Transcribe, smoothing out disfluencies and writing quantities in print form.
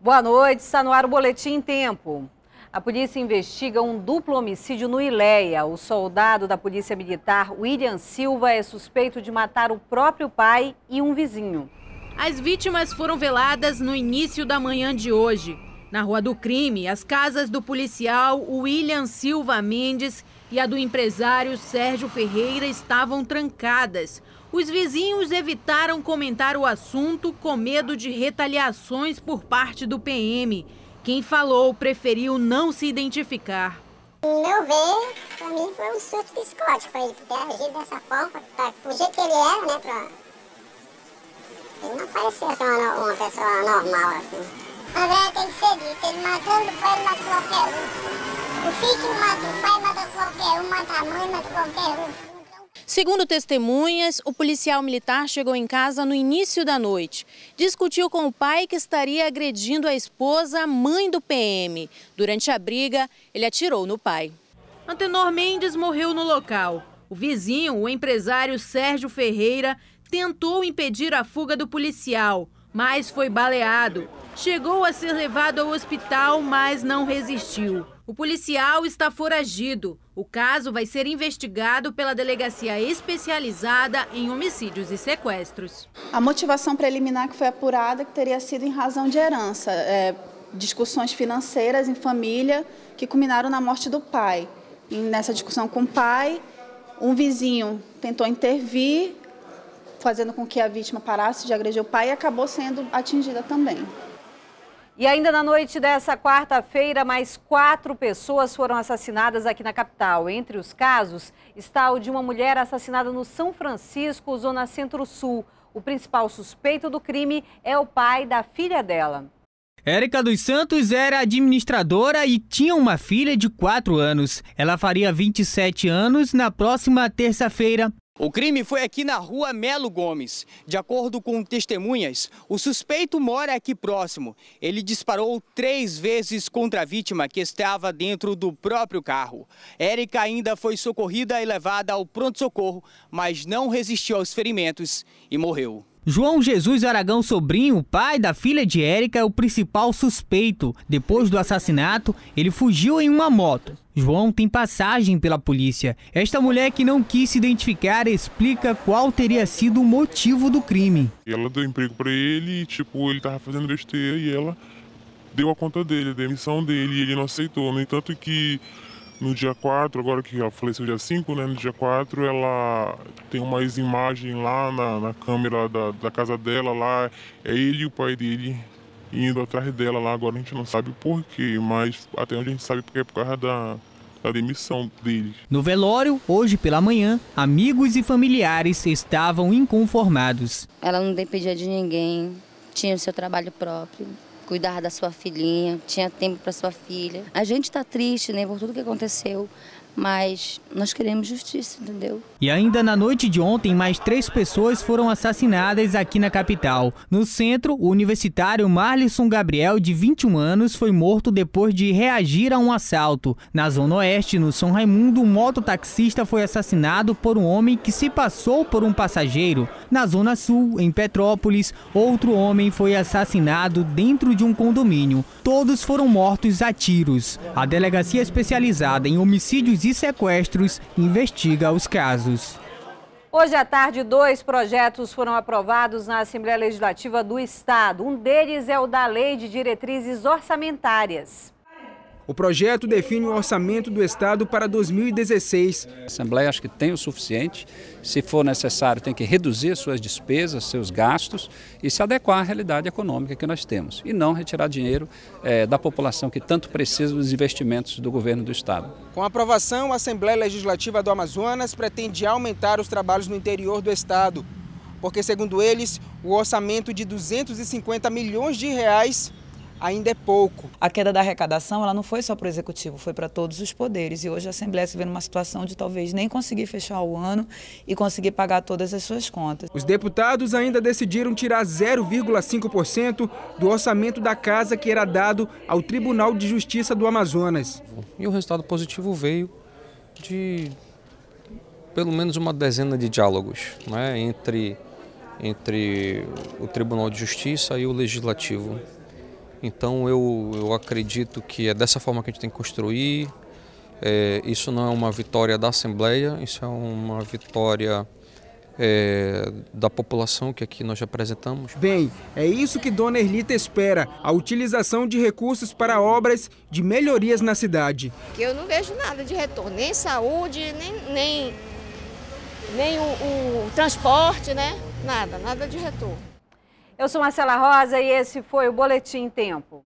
Boa noite, está no ar o Boletim em Tempo. A polícia investiga um duplo homicídio no Ileia. O soldado da Polícia Militar, William Silva, é suspeito de matar o próprio pai e um vizinho. As vítimas foram veladas no início da manhã de hoje. Na Rua do Crime, as casas do policial William Silva Mendes e a do empresário Sérgio Ferreira estavam trancadas. Os vizinhos evitaram comentar o assunto com medo de retaliações por parte do PM. Quem falou preferiu não se identificar. No meu ver, para mim foi um surto psicótico, para ele ter agido dessa forma, do jeito que ele era, né? Ele não parecia ser uma pessoa normal, assim. André tem que ser dito, ele matando o pai, ele mata qualquer um. O filho que mata o pai, mata qualquer um, mata a mãe, mata qualquer um. Segundo testemunhas, o policial militar chegou em casa no início da noite. Discutiu com o pai que estaria agredindo a esposa, mãe do PM. Durante a briga, ele atirou no pai. Antenor Mendes morreu no local. O vizinho, o empresário Sérgio Ferreira, tentou impedir a fuga do policial, mas foi baleado. Chegou a ser levado ao hospital, mas não resistiu. O policial está foragido. O caso vai ser investigado pela Delegacia Especializada em Homicídios e Sequestros. A motivação preliminar que foi apurada que teria sido em razão de herança, discussões financeiras em família que culminaram na morte do pai. E nessa discussão com o pai, um vizinho tentou intervir, fazendo com que a vítima parasse de agredir o pai e acabou sendo atingida também. E ainda na noite dessa quarta-feira, mais 4 pessoas foram assassinadas aqui na capital. Entre os casos está o de uma mulher assassinada no São Francisco, zona Centro-Sul. O principal suspeito do crime é o pai da filha dela. Érica dos Santos era administradora e tinha uma filha de 4 anos. Ela faria 27 anos na próxima terça-feira. O crime foi aqui na rua Melo Gomes. De acordo com testemunhas, o suspeito mora aqui próximo. Ele disparou 3 vezes contra a vítima, que estava dentro do próprio carro. Érica ainda foi socorrida e levada ao pronto-socorro, mas não resistiu aos ferimentos e morreu. João Jesus Aragão Sobrinho, pai da filha de Érica, é o principal suspeito. Depois do assassinato, ele fugiu em uma moto. João tem passagem pela polícia. Esta mulher, que não quis se identificar, explica qual teria sido o motivo do crime. Ela deu emprego para ele e, ele tava fazendo besteira e ela deu a conta dele, a demissão dele, e ele não aceitou. No entanto que no dia 4, agora que ela faleceu dia 5, né, no dia 4, ela tem umas imagens lá na câmera da casa dela, lá é ele e o pai dele indo atrás dela lá. Agora a gente não sabe o porquê, mas até onde a gente sabe porque é por causa da demissão deles. No velório, hoje pela manhã, amigos e familiares estavam inconformados. Ela não dependia de ninguém, tinha o seu trabalho próprio, cuidar da sua filhinha, tinha tempo para sua filha. A gente está triste, né, por tudo que aconteceu, mas nós queremos justiça, entendeu? E ainda na noite de ontem, mais 3 pessoas foram assassinadas aqui na capital. No centro, o universitário Marlisson Gabriel, de 21 anos, foi morto depois de reagir a um assalto. Na Zona Oeste, no São Raimundo, um mototaxista foi assassinado por um homem que se passou por um passageiro. Na Zona Sul, em Petrópolis, outro homem foi assassinado dentro de um condomínio. Todos foram mortos a tiros. A Delegacia Especializada em Homicídios e Sequestros investiga os casos. Hoje à tarde, 2 projetos foram aprovados na Assembleia Legislativa do Estado. Um deles é o da Lei de Diretrizes Orçamentárias. O projeto define o orçamento do Estado para 2016. A Assembleia acho que tem o suficiente. Se for necessário, tem que reduzir suas despesas, seus gastos e se adequar à realidade econômica que nós temos. E não retirar dinheiro da população que tanto precisa dos investimentos do governo do Estado. Com a aprovação, a Assembleia Legislativa do Amazonas pretende aumentar os trabalhos no interior do Estado. Porque, segundo eles, o orçamento de 250 milhões de reais ainda é pouco. A queda da arrecadação ela não foi só para o Executivo, foi para todos os poderes. E hoje a Assembleia se vê numa situação de talvez nem conseguir fechar o ano e conseguir pagar todas as suas contas. Os deputados ainda decidiram tirar 0,5% do orçamento da casa que era dado ao Tribunal de Justiça do Amazonas. E o resultado positivo veio de pelo menos uma dezena de diálogos, né, entre o Tribunal de Justiça e o Legislativo. Então eu acredito que é dessa forma que a gente tem que construir. Isso não é uma vitória da Assembleia, isso é uma vitória da população que aqui nós representamos. Bem, é isso que Dona Erlita espera, a utilização de recursos para obras de melhorias na cidade. Que eu não vejo nada de retorno, nem saúde, nem o transporte, né? Nada de retorno. Eu sou Marcela Rosa e esse foi o Boletim Tempo.